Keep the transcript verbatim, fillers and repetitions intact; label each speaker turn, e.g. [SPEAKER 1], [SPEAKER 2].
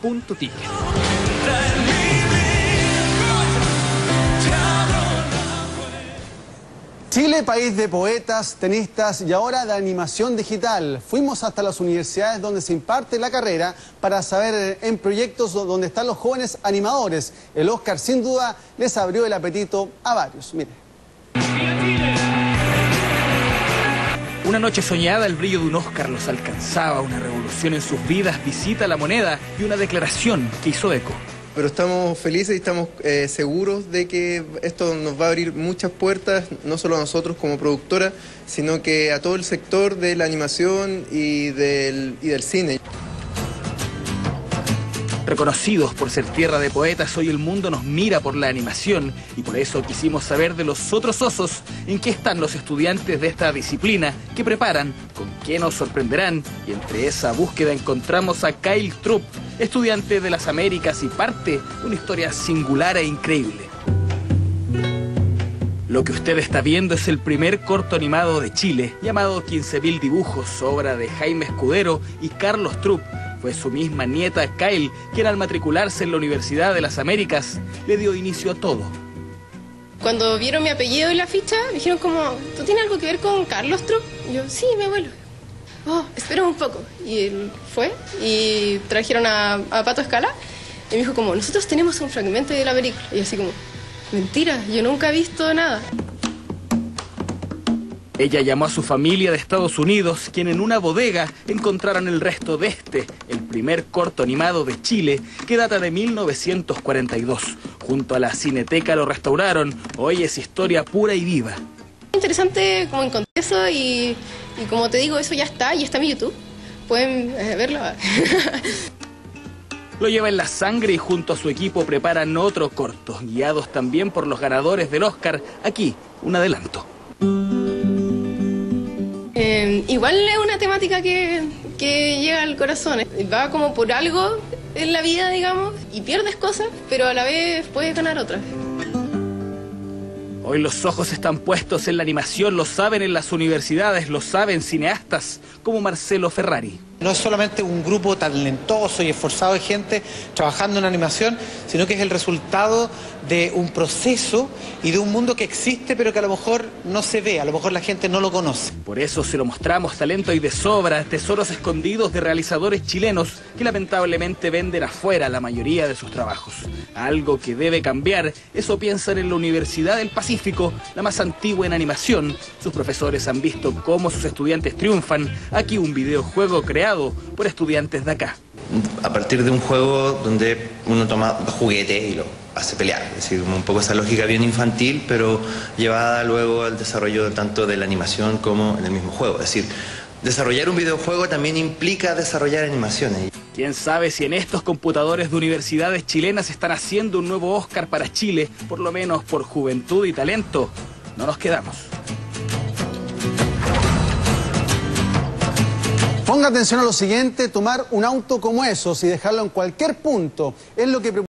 [SPEAKER 1] punto ticket.
[SPEAKER 2] Chile, país de poetas, tenistas y ahora de animación digital. Fuimos hasta las universidades donde se imparte la carrera para saber en proyectos donde están los jóvenes animadores. El Oscar sin duda les abrió el apetito a varios. Mire.
[SPEAKER 1] Una noche soñada, el brillo de un Oscar los alcanzaba, una revolución en sus vidas, visita a la moneda y una declaración que hizo eco.
[SPEAKER 3] Pero estamos felices y estamos eh, seguros de que esto nos va a abrir muchas puertas, no solo a nosotros como productora, sino que a todo el sector de la animación y del, y del cine.
[SPEAKER 1] Reconocidos por ser tierra de poetas, hoy el mundo nos mira por la animación y por eso quisimos saber de los otros osos en qué están los estudiantes de esta disciplina, qué preparan, con qué nos sorprenderán, y entre esa búsqueda encontramos a Kyle Trupp, estudiante de las Américas y parte de una historia singular e increíble. Lo que usted está viendo es el primer corto animado de Chile, llamado quince mil dibujos, obra de Jaime Escudero y Carlos Trupp. Fue su misma nieta Kyle quien al matricularse en la Universidad de las Américas le dio inicio a todo.
[SPEAKER 4] Cuando vieron mi apellido en la ficha, me dijeron como, ¿tú tienes algo que ver con Carlos Trupp? Y yo, sí, mi abuelo. Oh, espera un poco. Y él fue y trajeron a, a Pato Escala y me dijo como, nosotros tenemos un fragmento de la película. Y yo así como, mentira, yo nunca he visto nada.
[SPEAKER 1] Ella llamó a su familia de Estados Unidos, quien en una bodega encontraron el resto de este, el primer corto animado de Chile, que data de mil novecientos cuarenta y dos. Junto a la Cineteca lo restauraron, hoy es historia pura y viva.
[SPEAKER 4] Interesante como encontré eso y, y como te digo, eso ya está y está en mi YouTube. Pueden eh, verlo.
[SPEAKER 1] Lo lleva en la sangre y junto a su equipo preparan otro corto, guiados también por los ganadores del Oscar. Aquí, un adelanto.
[SPEAKER 4] Eh, igual es una temática que, que llega al corazón. Va como por algo en la vida, digamos, y pierdes cosas, pero a la vez puedes ganar otras.
[SPEAKER 1] Hoy los ojos están puestos en la animación, lo saben en las universidades, lo saben cineastas como Marcelo Ferrari.
[SPEAKER 5] No es solamente un grupo talentoso y esforzado de gente trabajando en animación, sino que es el resultado de un proceso y de un mundo que existe pero que a lo mejor no se ve, a lo mejor la gente no lo conoce.
[SPEAKER 1] Por eso se lo mostramos, talento y de sobra, tesoros escondidos de realizadores chilenos que lamentablemente venden afuera la mayoría de sus trabajos. Algo que debe cambiar, eso piensan en la Universidad del Pacífico, la más antigua en animación. Sus profesores han visto cómo sus estudiantes triunfan. Aquí un videojuego creado por estudiantes de acá.
[SPEAKER 6] A partir de un juego donde uno toma juguetes y lo hace pelear, es decir, un poco esa lógica bien infantil, pero llevada luego al desarrollo tanto de la animación como en el mismo juego. Es decir, desarrollar un videojuego también implica desarrollar animaciones.
[SPEAKER 1] Quién sabe si en estos computadores de universidades chilenas están haciendo un nuevo Oscar para Chile, por lo menos por juventud y talento. No nos quedamos.
[SPEAKER 2] Ponga atención a lo siguiente, tomar un auto como esos y dejarlo en cualquier punto es lo que